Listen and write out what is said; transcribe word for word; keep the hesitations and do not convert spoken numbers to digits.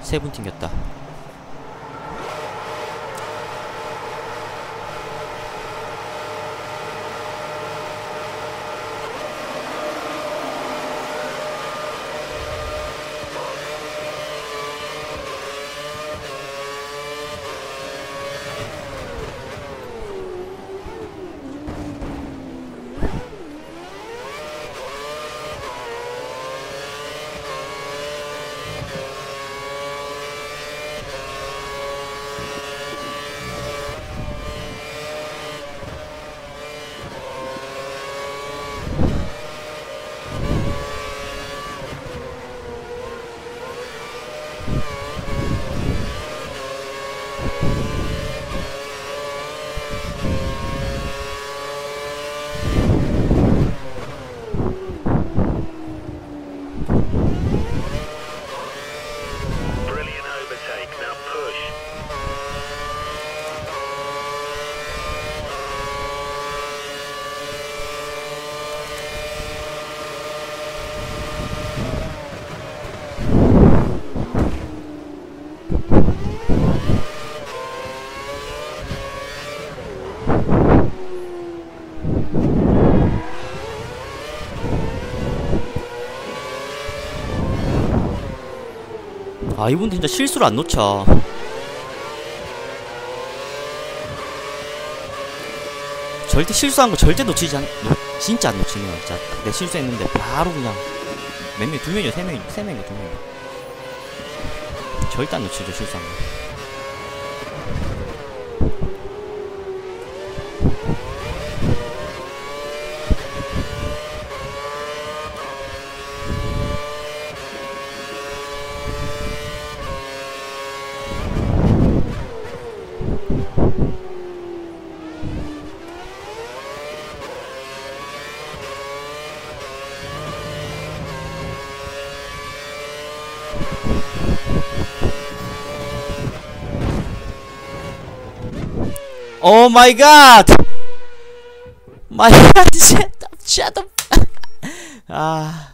세 분 튕겼다. 아, 이분 진짜 실수를 안 놓쳐. 절대 실수한 거 절대 놓치지 않, 놓, 진짜 안 놓치네요. 진짜 내 실수했는데 바로 그냥 몇 명, 두 명이요, 세 명이, 세 명이요, 두 명이요. 절대 안 놓치죠, 실수한 거. 오 마이 갓! 마이 갓! 쉣! 쉣! 아.